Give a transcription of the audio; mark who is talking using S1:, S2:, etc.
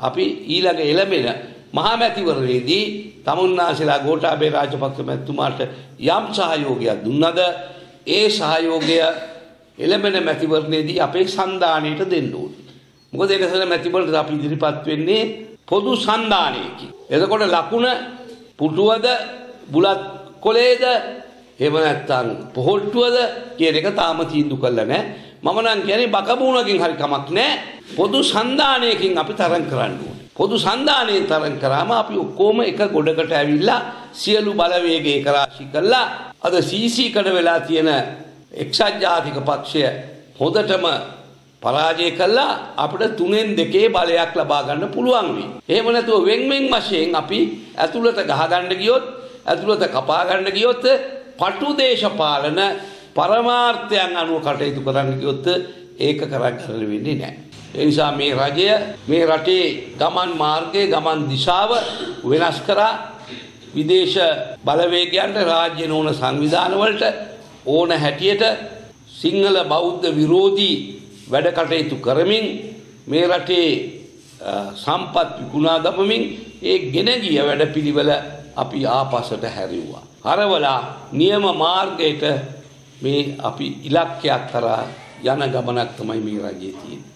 S1: අපි ඊළඟ එළඹෙන මහා මැතිවරණයේදී තමුන්නාසලා ගෝඨාභය රාජපක්ෂ මැතිතුමාට යම් සහයෝගයක් දුන්නද ඒ සහයෝගය එළඹෙන මැතිවරණයේදී අපේ සන්දානයට දෙන්න ඕනේ. මොකද ඒකසල මැතිවරණයට අපි ඉදිරිපත් වෙන්නේ පොදු සන්දානයකින්. එතකොට ලකුණ පුටුවද බුලත් කොලේද එහෙම නැත්නම් පොහොට්ටුවද කියන එක තාම තීන්දුව කළා නැහැ. මම නම් කියන්නේ බකබුණකින් හරි කමක් නැහැ. පොදු සන්දානයකින් අපි තරම් කරන්න ඕනේ. පොදු සන්දානයෙන් තරම් කරාම අපි ඔක්කොම එක ගොඩකට ඇවිල්ලා සියලු බලවේග ඒක රාශී කළා. අද සීසී කඩ වෙලා තියෙන එක්සත් ජාතික පක්ෂය හොදටම පරාජය කළා අපිට 3න් 2 බලයක් ලබා ගන්න පුළුවන් වෙයි. එහෙම නැතුව වෙන් වශයෙන් අපි ඇතුළත ගහ ගන්න ගියොත් ඇතුළත කපා ගන්න ගියොත් පටු දේශපාලන පරමාර්ථයන් අනුව කටයුතු කරන්න ගියොත් ඒක කරගන්න වෙන්නේ නැහැ. ඒ නිසා මේ රජය මේ රටේ ගමන් මාර්ගයේ ගමන් දිශාව වෙනස් කරා විදේශ බලවේගයන්ට රාජ්‍ය නොවන සංවිධාන වලට ඕන හැටියට සිංහල බෞද්ධ විරෝධී වැඩ කටයුතු කරමින් මේ රටේ සම්පත් විකුණා දමමින් ඒ ගෙන ගිය වැඩපිළිවෙල අපි ආපසට හැරෙව්වා. හරවලා නියම මාර්ගයට මේ අපි ඉලක්කයක් කරා යන ගමනක් තමයි මේ රජයේ තියෙන්නේ.